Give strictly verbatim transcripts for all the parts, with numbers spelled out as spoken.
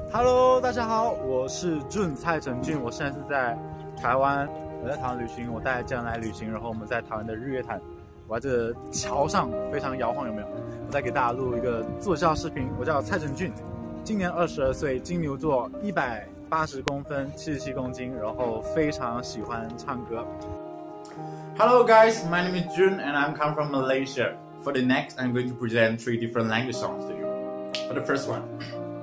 Hello， 大家好，我是俊蔡成俊，我现在是在台湾，我在台湾旅行，我带家人来旅行，然后我们在台湾的日月潭，我在这桥上非常摇晃，有没有？我在给大家录一个自我介绍视频，我叫蔡成俊，今年二十二岁，金牛座，一百八十公分，七十七公斤，然后非常喜欢唱歌。 Hello guys, my name is Jun and I'm come from Malaysia. For the next, I'm going to present three different language songs to you. For the first one.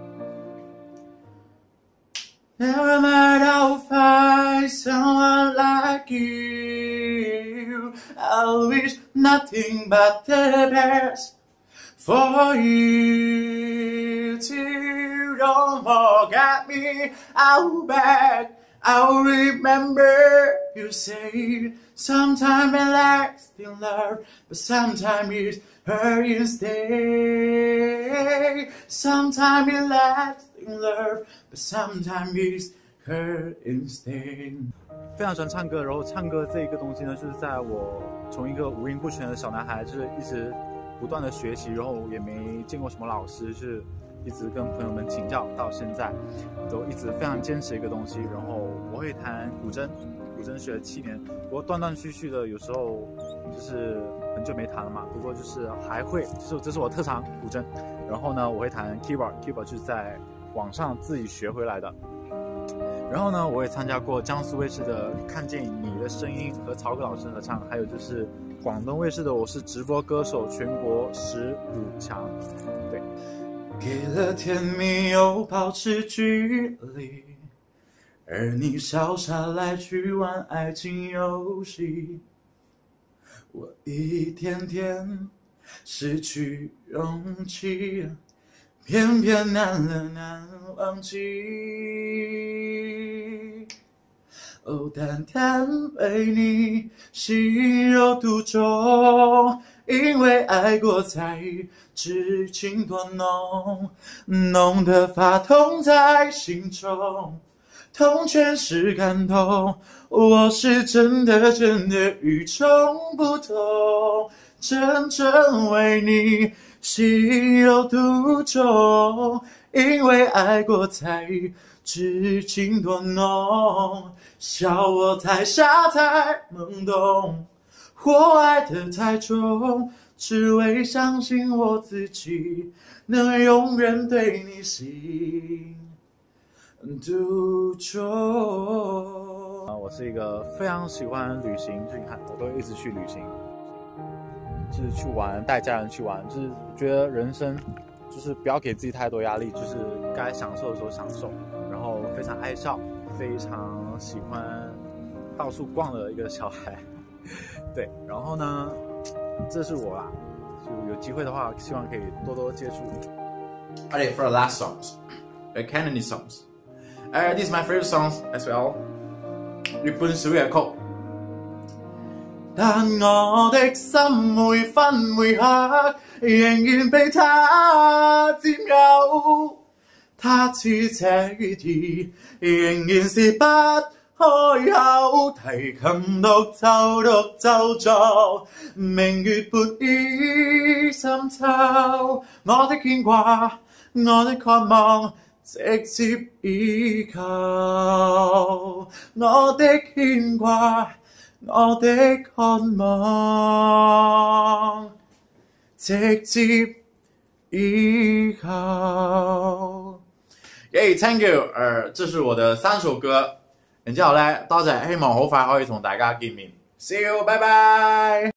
Never mind, I'll find someone like you. I'll wish nothing but the best for you too. Don't forget me, I'll beg, I'll remember you say sometimes it lacks in love, but sometimes it hurts instead. Sometimes it lacks in love, but sometimes it hurts instead. 非常喜欢唱歌，然后唱歌这一个东西呢，就是在我从一个五音不全的小男孩，就是一直不断的学习，然后也没见过什么老师，就是一直跟朋友们请教，到现在都一直非常坚持一个东西。然后我会弹古筝，古筝学了七年，不过断断续续的，有时候就是很久没弹了嘛。不过就是还会，就是这是我特长古筝。然后呢，我会弹 keyboard，keyboard 就是在网上自己学回来的。然后呢，我也参加过江苏卫视的《看见你的声音》和曹格老师合唱，还有就是广东卫视的《我是直播歌手》全国十五强。对， 给了甜蜜又保持距离，而你笑下来去玩爱情游戏，我一天天失去勇气，偏偏难了难忘记。哦，单单为你心有独钟，因为爱过才知情多浓，浓得发痛在心中，痛全是感动。我是真的真的与众不同，真正为你心有独钟，因为爱过才知情多浓。笑我太傻太懵懂，我爱得太重，只为相信我自己能永远对你心独钟。 啊，我是一个非常喜欢旅行，就是你看，我都一直去旅行，就是去玩，带家人去玩，就是觉得人生就是不要给自己太多压力，就是该享受的时候享受，然后非常爱笑，非常喜欢到处逛的一个小孩。对，然后呢，这是我啦，就有机会的话，希望可以多多接触。 Alright, for the last songs, the Cantonese songs. Uh, this is my favorite songs as well. 日本小夜曲。但我的心每分每刻仍然被他佔有，他似這意仍然是不開口，提琴獨奏獨奏作，明月撥意深秋，我的牽掛，我的渴望，直接依靠，我的牽掛，我的渴望，直接依靠。耶、yeah, ，thank you。呃，這是我的三首歌，然之後咧，多謝，希望好快可以同大家見面。See you，拜拜。